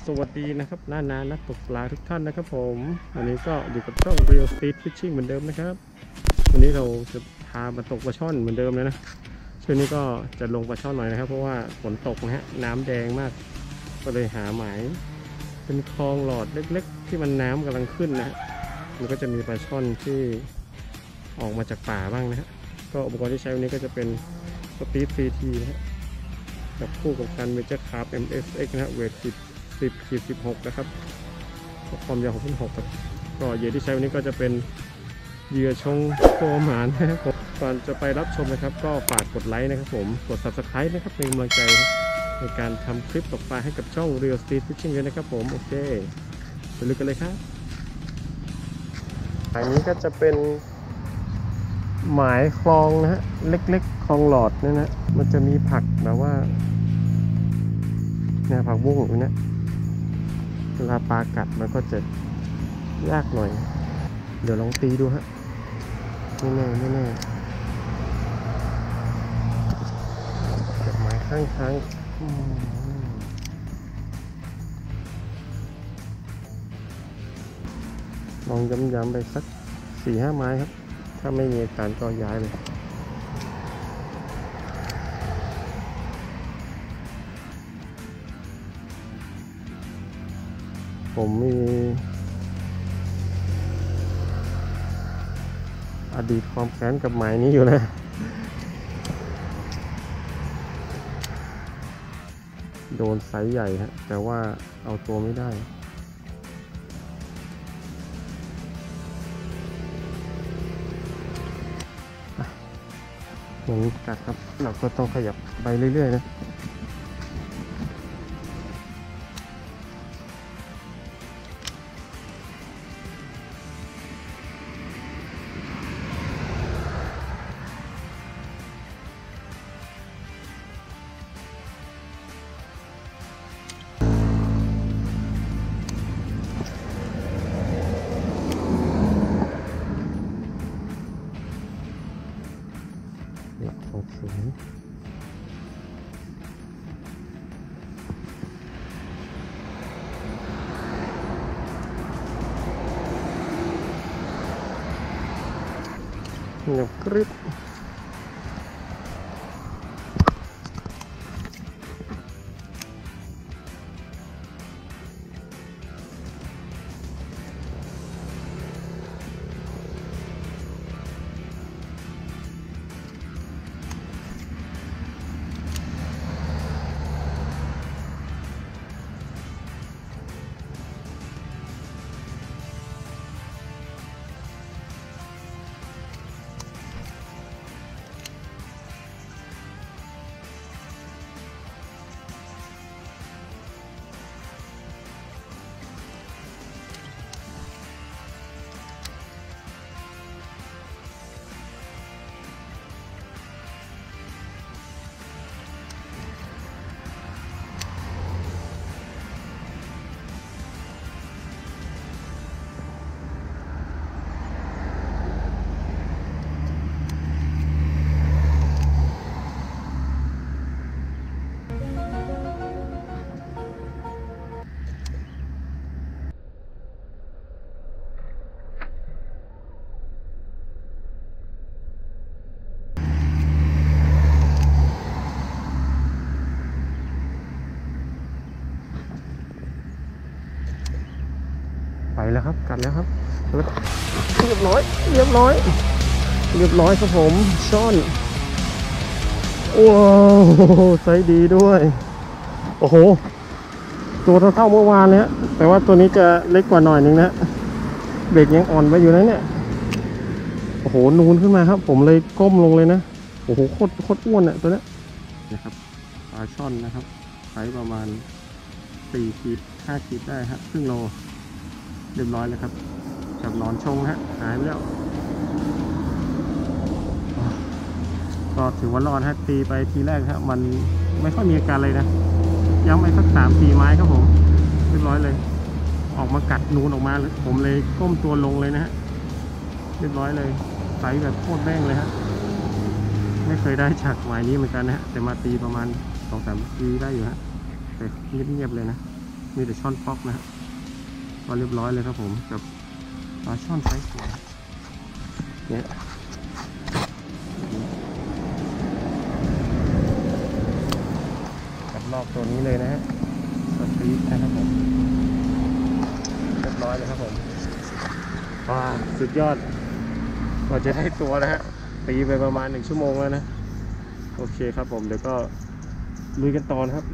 สวัสดีนะครับน้านักตกปลาทุกท่านนะครับผมวันนี้ก็อยู่กับช่อง Real Street Fishing เหมือนเดิมนะครับวันนี้เราจะพามาตกปลาช่อนเหมือนเดิมเลยนะช่วงนี้ก็จะลงปลาช่อนหน่อยนะครับเพราะว่าฝนตกนะฮะน้ำแดงมากก็เลยหาหมายเป็นคลองหลอดเล็กๆที่มันน้ำกำลังขึ้นนะฮะมันก็จะมีปลาช่อนที่ออกมาจากป่าบ้างนะฮะก็อุปกรณ์ที่ใช้วันนี้ก็จะเป็น Speed CT นะฮะกับคู่กับการ Major Carp MSX นะฮะเวท10-16นะครับความยาว6.6ครับก็เหยื่อที่ใช้วันนี้ก็จะเป็นเหยื่อชงตัวหมานนะครับก่อนจะไปรับชมนะครับก็ฝากกดไลค์นะครับผมกด Subscribe นะครับเป็นกำลังใจในการทำคลิปตกปลาให้กับช่อง Real Street Fishing ด้วยนะครับผมโอเคไปลุยกันเลยครับอันนี้ก็จะเป็นหมายคลองนะฮะเล็กๆคลองหลอดนี่นะมันจะมีผักแบบว่าเนี่ยผักบุ้งอยู่เนี่ยเวลาปลากัดมันก็จะยากหน่อยเดี๋ยวลองตีดูฮะไม่แน่จับไม้ข้างลองย้ำๆไปสัก 4-5 ไม้ครับถ้าไม่มีการก็ย้ายเลยผมมีอดีตความแค้นกับหมายนี้อยู่นะโดนไซส์ใหญ่ฮะแต่ว่าเอาตัวไม่ได้อย่างนี้กัดครับเราก็ต้องขยับไปเรื่อยๆนะโอเคเงียบกริบไปแล้วครับกัดแล้วครับเรียบร้อยครับผมช่อนว้าวไซส์ดีด้วยโอ้โหตัวเท่าเมื่อวานเลยฮะแต่ว่าตัวนี้จะเล็กกว่าหน่อยนึงนะเบรกยังอ่อนไปอยู่นะเนี่ยโอ้โหนูนขึ้นมาครับผมเลยก้มลงเลยนะโอ้โหโคตรอ้วนอ่ะตัวนี้นะครับปลาช่อนนะครับไซส์ประมาณ4 ขีด 5 ขีดได้ฮะครึ่งโลเรียบร้อยแล้วครับจับนอนชงฮะหายไปแล้วก็ถือว่ารอดฮะตีไปทีแรกฮะมันไม่ค่อยมีอาการเลยนะย้ำไปสัก3-4 ไม้ครับผมเรียบร้อยเลยออกมากัดนูนออกมาผมเลยก้มตัวลงเลยนะฮะเรียบร้อยเลยไซส์แบบโคตรแม่งเลยฮะไม่เคยได้จากหมายนี้เหมือนกันนะฮะแต่มาตีประมาณ2-3 ปีได้อยู่ฮะแต่เงียบๆเลยนะมีแต่ช่อนป๊อกนะฮะก็เรียบร้อยเลยครับผมกับปลาช่อนไซส์สวยเนี่ยกับรอบตัวนี้เลยนะฮะสตีฟนะครับผมเรียบร้อยเลยครับผมว้าสุดยอดกว่าจะได้ตัวนะฮะตีไปประมาณ1 ชั่วโมงแล้วนะโอเคครับผมเดี๋ยวก็ลุยกันต่อนะครับ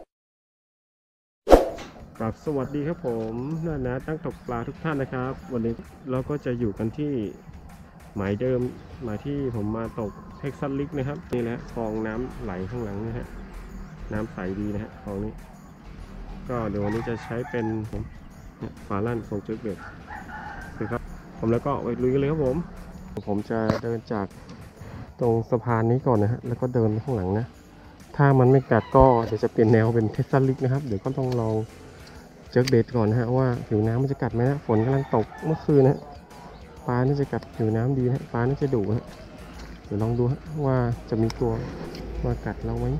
กราบสวัสดีครับผมนะตั้งตกปลาทุกท่านนะครับวันนี้เราก็จะอยู่กันที่หมายเดิมหมายที่ผมมาตกเท็กซัสลิกนะครับนี่แหละคลองน้ำไหลข้างหลังนะฮะน้ำใสดีนะฮะคลองนี้ก็เดี๋ยววันนี้จะใช้เป็นฝาลั่นส่งจุดเบ็ดคือครับผมแล้วก็ไปลุยกันเลยครับผมจะเดินจากตรงสะพานนี้ก่อนนะฮะแล้วก็เดินข้างหลังนะถ้ามันไม่กัดก็เดี๋ยวจะเปลี่ยนแนวเป็นเท็กซัสลิกนะครับเดี๋ยวก็ต้องลองเจอเบ็ดก่อนนะฮะว่าผิวน้ำมันจะกัดไหมนะฝนกำลังตกเมื่อคืนนะปลาน่าจะกัดผิวน้ำดีนะปลาน่าจะดุฮะเดี๋ยวลองดูฮะว่าจะมีตัวมากัดเราไหม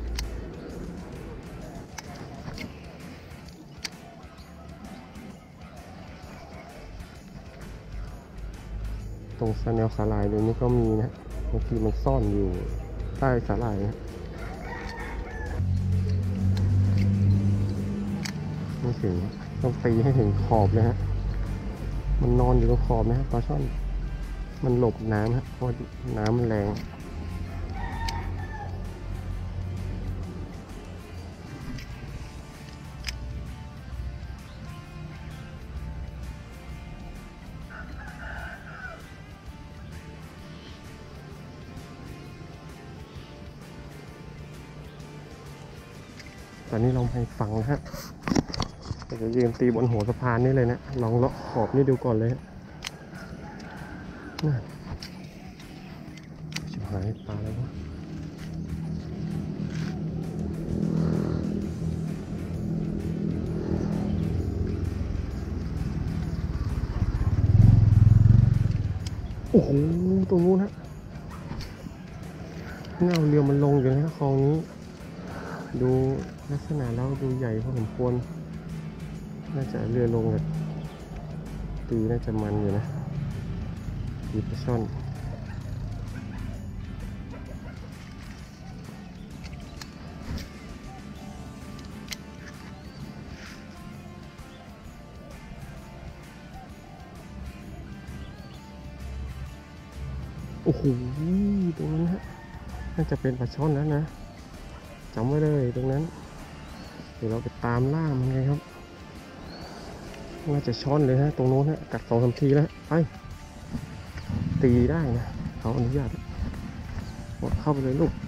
ตรงแนวสาหร่ายตรงนี้ก็มีนะบางทีมันซ่อนอยู่ใต้สาหร่ายนะไม่ถึงต้องตีให้ถึงขอบเลยฮะมันนอนอยู่ตรงขอบนะปลาช่อนมันหลบน้ำฮะเพราะน้ำมันแรงตอนนี้ลองให้ฟังนะฮะเดี๋ยวยืนตีบนหัวสะพานนี่เลยนะลองเลาะขอบนี่ดูก่อนเลยชิบหายปลาอะไรวะโอ้โหตรงนู้นฮะเงาเรือมันลงอยู่นะคลองนี้ดูลักษณะแล้วดูใหญ่พอสมควรน่าจะเรือลงแบบตีน่าจะมันอยู่นะตีปลาช่อนโอ้โหตรงนั้นฮะน่าจะเป็นปลาช่อนแล้วนะจำไว้เลยตรงนั้นเดี๋ยวเราไปตามล่ามันไงครับน่าจะช่อนเลยฮะตรงโน้นฮะกัด2-3 ทีแล้วไปตีได้นะเขาอนุญาตหมดเข้าไปเลยลูก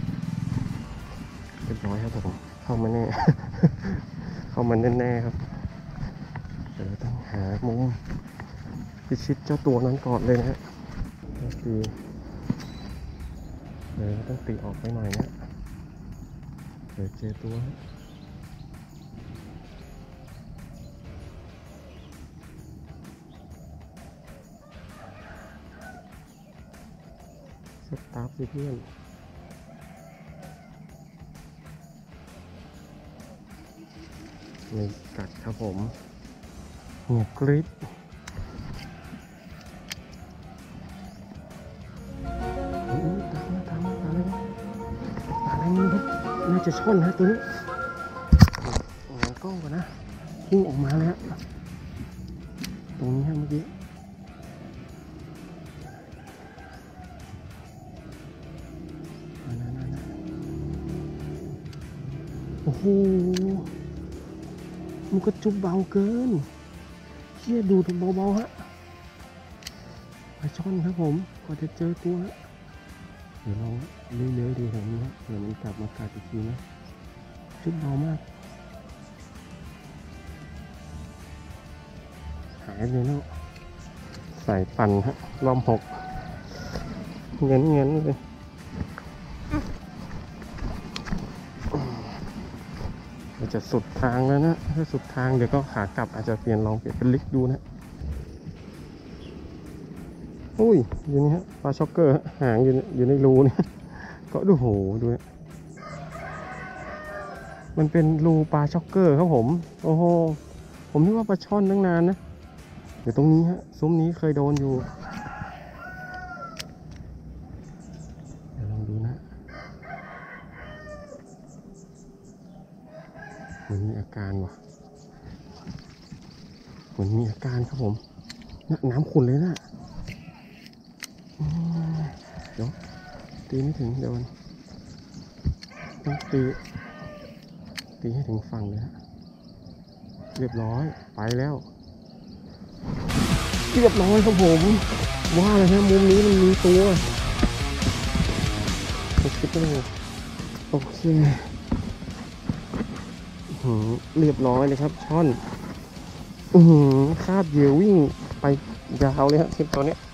เรียบร้อยครับผมเข้ามาแน่ เข้ามาแน่ๆครับเดี๋ยวต้องหามุมพิชิตเจ้าตัวนั้นก่อนเลยนะฮะตีต้องตีออกไปหน่อยนะเดี๋ยวเจอตัวสตาร์ฟสิเพื่อนไม่กัดครับผมหัวกริปตามอะไรนี่ครับน่าจะช่อนฮะตัวนี้งานกล้องก่อนนะพุ่งออกมาแล้วตรงนี้ฮะเมื่อกี้โอ้โหมันก็จุบเบาเกินเชี่ยดูถูกเบาๆฮะปลาช่อนครับผมกว่าจะเจอตัวเดี๋ยวลองเลื้อยๆดูแถวนี้ฮะเดี๋ยวมันกลับมากัดอีกทีนะจุบเบามากหายเลยเนาะใส่ปั่นฮะล้อม6เงี้ยเลยจะสุดทางแล้วนะถ้าสุดทางเดี๋ยวก็ขากลับอาจจะเปลี่ยนลองเปลี่ยนเป็นลิกดูนะอุ้ยอยู่นี่ฮะปลาช็อกเกอร์หางอยู่ในรูนี่ก็ดูโหดูนะมันเป็นรูปลาช็อกเกอร์ครับผมโอ้โหผมนึกว่าปลาช่อนตั้งนานนะเดี๋ยวตรงนี้ฮะซุ้มนี้เคยโดนอยู่เดี๋ยวลองดูนะเหมือนมีอาการว่ะเหมือนมีอาการครับผมน้ำขุ่นเลยนะเดี๋ยวตีไม่ถึงเดี๋ยวต้องตีให้ถึงฝั่งเลยฮะเรียบร้อยไปแล้วเรียบร้อยครับผมว่าเลยฮะมุมนี้มันมีตัวโอเคเรียบร้อยเลยครับช่อนคาบเหยื่อวิ่งไปยาวเลยฮะคลิปตอนนี้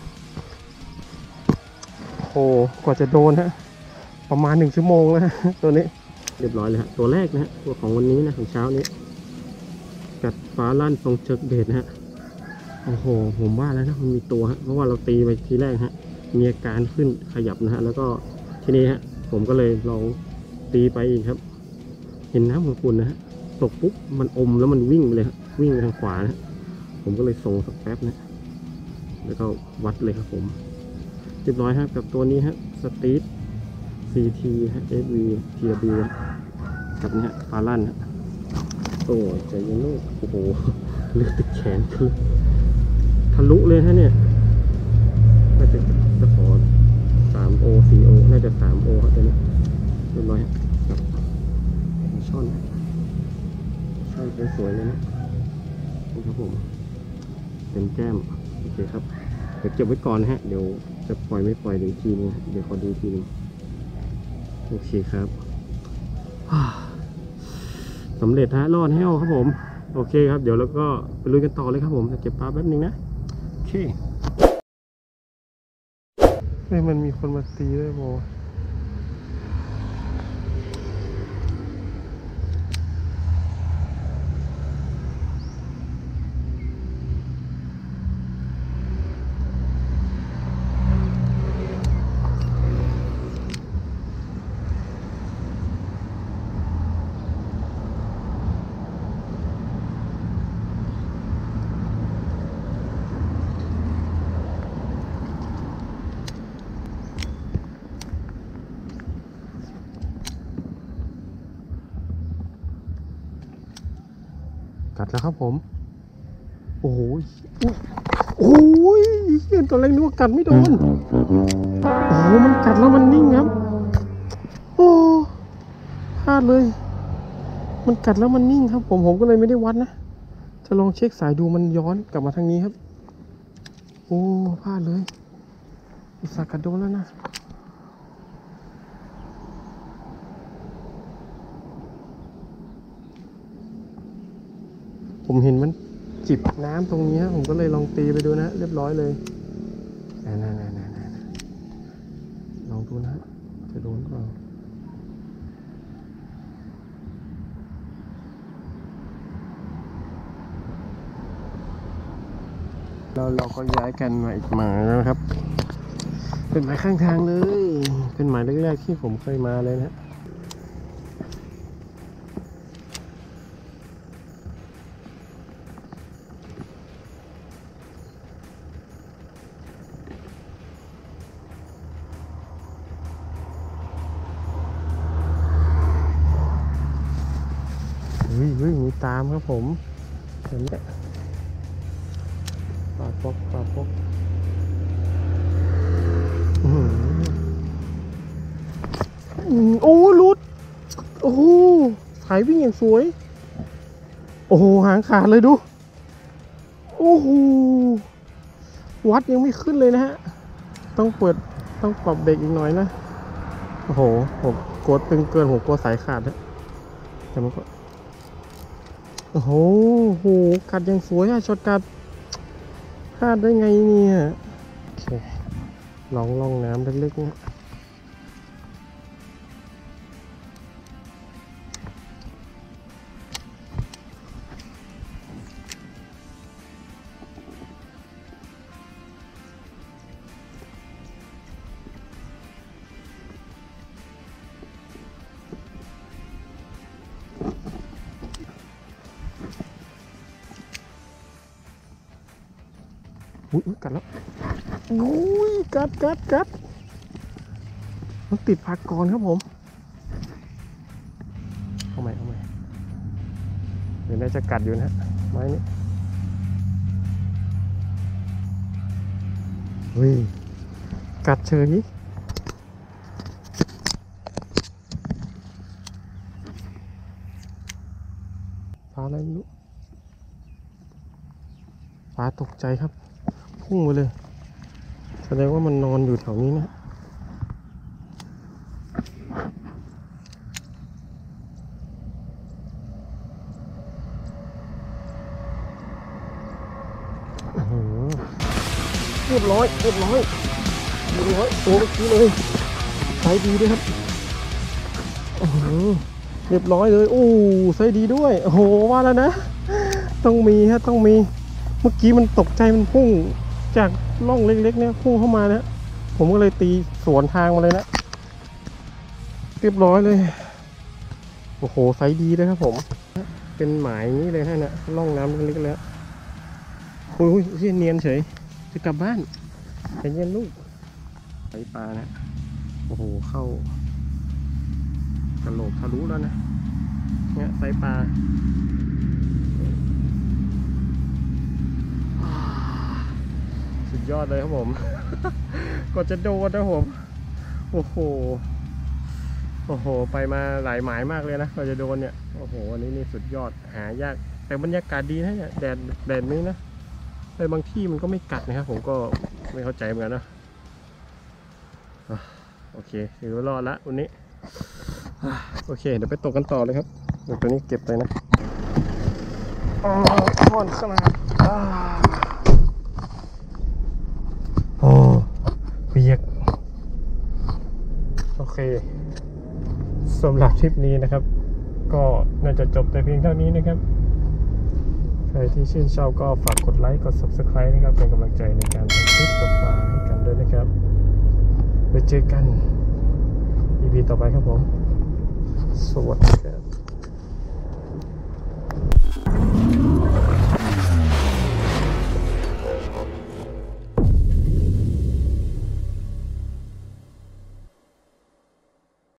โอ้กว่าจะโดนฮะประมาณ1 ชั่วโมงแล้วตัวนี้เรียบร้อยเลยฮะตัวแรกนะฮะตัวของวันนี้นะของเช้านี้กัดฟ้าลั่นตรงเจิกเบ็ดนะฮะโอ้โหผมว่าแล้วนะมันมีตัวฮะเพราะว่าเราตีไปทีแรกฮะมีอาการขึ้นขยับนะฮะแล้วก็ทีนี้ฮะผมก็เลยลองตีไปอีกครับเห็นน้ำขุ่นๆนะฮะตกปุ๊บมันอมแล้วมันวิ่งไปเลยครับวิ่งไปทางขวานะผมก็เลยส่งสักแป๊บนะแล้วก็วัดเลยครับผมเรียบร้อยครับกับตัวนี้ฮะสตีท CT ฮะ FV TW กับนี้ฮะฟาลั่นฮะโอ้ใจเย็นลูกโอ้โหเลือดติดแขนคือทะลุเลยฮะเนี่ยน่าจะขอ 3O 4O น่าจะ 3O ครับตัวนี้เรียบร้อยครับช่อนเป็นสวยเลยนะนี่ครับผมเป็นแก้มโอเคครับเดี๋ยวเก็บไว้ก่อนนะฮะเดี๋ยวจะปล่อยไม่ปล่อยเดี๋ยวทีนึงเดี๋ยวขอดูทีนึงโอเคครับสำเร็จฮะรอดแห้วครับผมโอเคครับเดี๋ยวเราก็ไปลุยกันต่อเลยครับผมจะเก็บปลาแป๊บนึงนะโอเคมันมีคนมาตีด้วยโมกัดแล้วครับผมโอ้โหโอ้ยเห็นตอนแรกนึกว่ากัดไม่โดนโอ้โหมันกัดแล้วมันนิ่งครับโอ้พลาดเลยมันกัดแล้วมันนิ่งครับผมก็เลยไม่ได้วัดนะจะลองเช็คสายดูมันย้อนกลับมาทางนี้ครับโอ้พลาดเลยอุตส่าห์กัดโดนแล้วนะผมเห็นมันจิบน้ำตรงนี้ผมก็เลยลองตีไปดูนะเรียบร้อยเลยลองดูนะจะโดนเปล่าเราก็ย้ายกันมาอีกหมายแล้วนะครับเป็นหมายข้างทางเลยเป็นหมายแรกๆที่ผมเคยมาเลยนะเฮ้ยมีตามครับผมเห็นไหมปลาปกโอ้ลุดโอ้โหสายวิ่งอย่างสวยโอ้โหหางขาดเลยดูโอ้โหวัดยังไม่ขึ้นเลยนะฮะต้องปรับเบรกอีกหน่อยนะโอ้โหผมกดตึงเกินผมกลัวสายขาดนะแต่มันก็โอ้โหกัดยังสวยอะช็อตกัดพลาดได้ไงเนี่ยโอเคลองน้ำเล็กๆนะอุ้ยกัดแล้วอุ้ยกัดมันติดผักก่อนครับผมเอาใหม่เดี๋ยวน่าจะกัดอยู่นะไม้นี้เฮ้ยกัดเฉยปลาอะไรไม่รู้ปลาตกใจครับพุ่งไปเลยแสดงว่ามันนอนอยู่แถวนี้นะเรียบร้อยตัวเมื่อกี้เลยไซส์ดีด้วยครับเรียบร้อยเลยโอ้ไซส์ดีด้วยโอ้โหว่าแล้วนะต้องมีฮะต้องมีเมื่อกี้มันตกใจมันพุ่งจากร่องเล็กๆเนี่ยพุ่งเข้ามานะผมก็เลยตีสวนทางมาเลยนะเรียบร้อยเลยโอ้โหไซส์ดีเลยครับผมเป็นหมายนี้เลยฮะเนี่ยร่องน้ำเล็กๆแล้วโอ้ยเนียนเฉยจะกลับบ้านใจเย็นลูกไซส์ปลานะโอ้โหเข้ากระโหลกทะลุแล้วนะเนี่ยไซส์ปลาสุดยอดเลยครับผม ก็จะโดนนะผมโอ้โหไปมาหลายหมายมากเลยนะก็จะโดนเนี่ยโอ้โหอันนี้นี่สุดยอดหายากแต่บรรยากาศดีนะเนี่ยแดดนี้นะในบางที่มันก็ไม่กัดนะครับผมก็ไม่เข้าใจเหมือนกันนะโอเคถือว่ารอดละวันนี้โอเคเดี๋ยวไปตกกันต่อเลยครับเดี๋ยวตัวนี้เก็บไปนะท่อนขนาดโอ้เปียกโอเคสำหรับทริปนี้นะครับก็น่าจะจบแต่เพียงเท่านี้นะครับใครที่ชื่นชอบก็ฝากกดไลค์กด Subscribe นะครับเป็นกำลังใจในการทำคลิปต่อไปให้กันด้วยนะครับไปเจอกัน EP ต่อไปครับผมสวัสดีครับ